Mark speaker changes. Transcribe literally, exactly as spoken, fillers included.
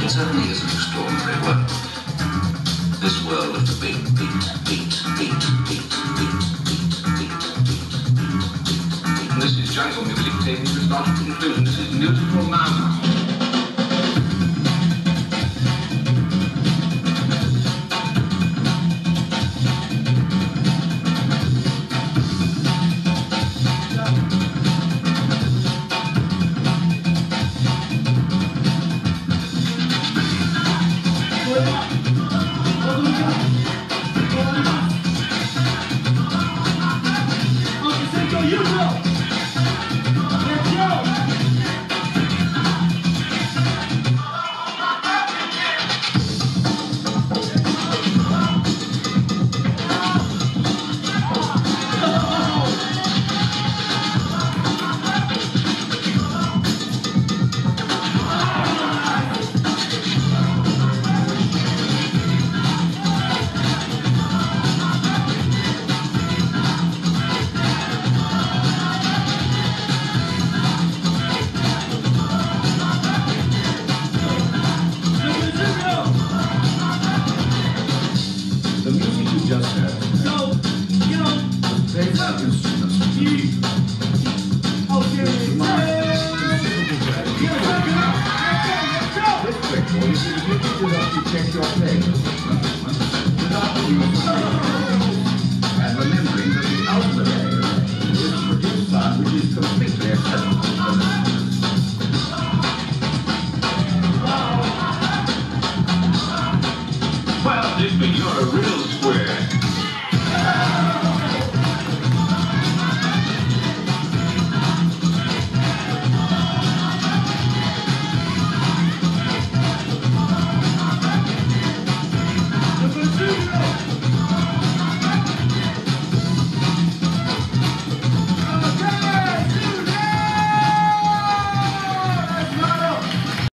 Speaker 1: It certainly is an extraordinary work. This world of the beat, beat, beat, beat, beat, beat, beat, beat, beat, beat. And this is jungle music taken to start to conclusion. This is beautiful now.
Speaker 2: The music you just heard.
Speaker 3: So, you know,
Speaker 2: Basic instruments.
Speaker 3: you. Okay,
Speaker 2: This record is indicative of to check your playing. Without